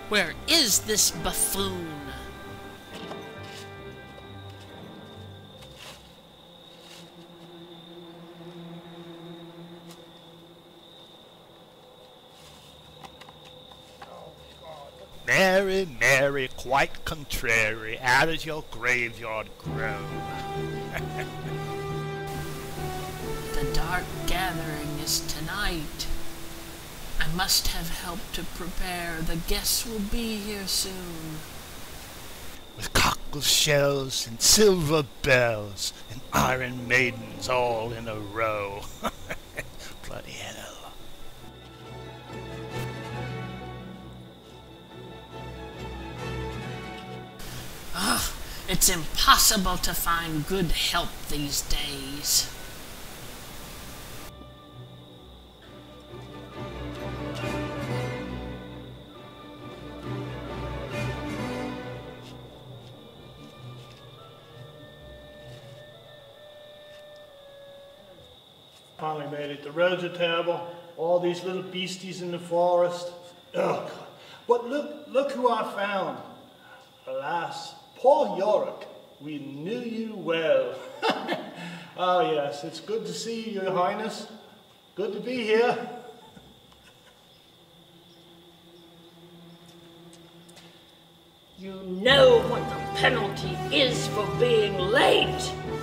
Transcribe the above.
Where is this buffoon? Mary, Mary, quite contrary, out of your graveyard grow. The dark gathering is tonight. I must have helped to prepare. The guests will be here soon. With cockle shells and silver bells and iron maidens all in a row. Bloody hell. Ah, it's impossible to find good help these days. Finally made it. The roads are terrible. All these little beasties in the forest. Oh, God. But look who I found. Alas, poor Yorick, we knew you well. Oh, yes, it's good to see you, Your Highness. Good to be here. You know what the penalty is for being late.